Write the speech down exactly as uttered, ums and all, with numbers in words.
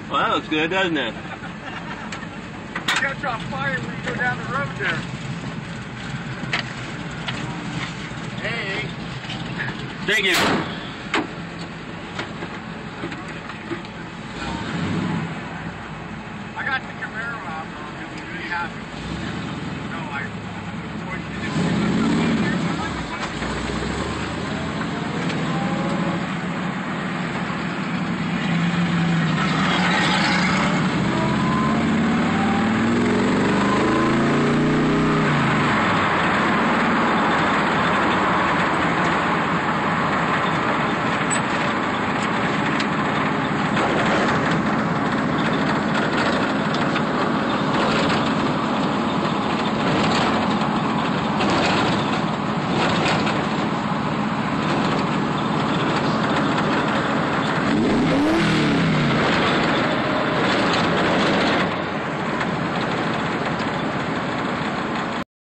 Well, that looks good, doesn't it? Catch on fire when you go down the road there. Hey. Thank you.